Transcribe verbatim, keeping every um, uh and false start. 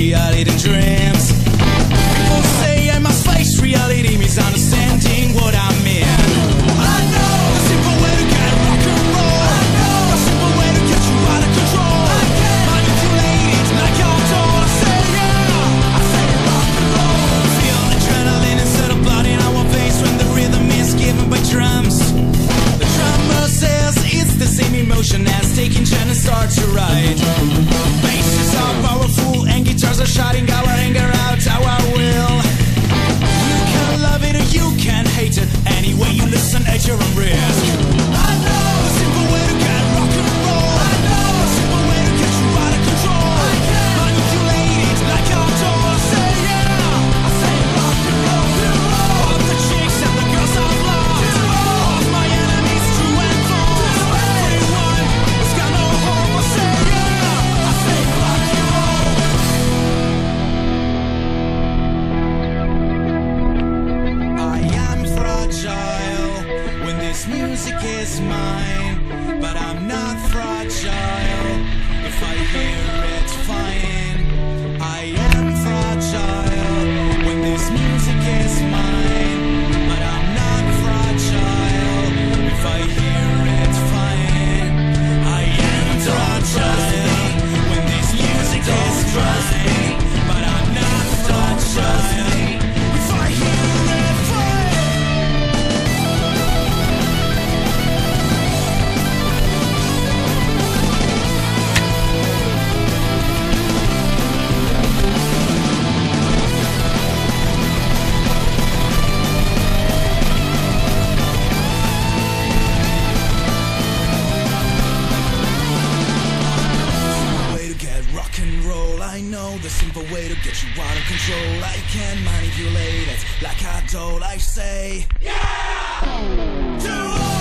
reality than dreams. People say I must face reality, misunderstanding what I mean. I know a simple way to get rock and roll. I know a simple way to get you out of control. I can manipulate it like I'm told. I say yeah, I say rock and roll. Feel adrenaline instead of blood in our veins when the rhythm is given by drums. The drummer says it's the same emotion as taking China start to ride. Basses are powerful and guitars are shouting our anger out our will. You can love it or you can hate it, anyway you listen at your own risk. I know a simple way to get rock and roll. I know a simple way to get you out of control. I can manipulate it like I'm told. I say yeah, I say rock and roll. All of the chicks and the girls I've loved, all of my enemies true and false. Everyone has got no home. I say yeah, I say rock and roll. I am fragile when this music is mine, but I'm not fragile if I hear it fine. I am fragile when this music is mine, but I'm not fragile if I hear it fine. I am fragile when this music is mine, but I'm not fragile if I hear it fine. Way to get rock and roll. I know the simple way to get you out of control. I can manipulate it like I told. I say yeah to all.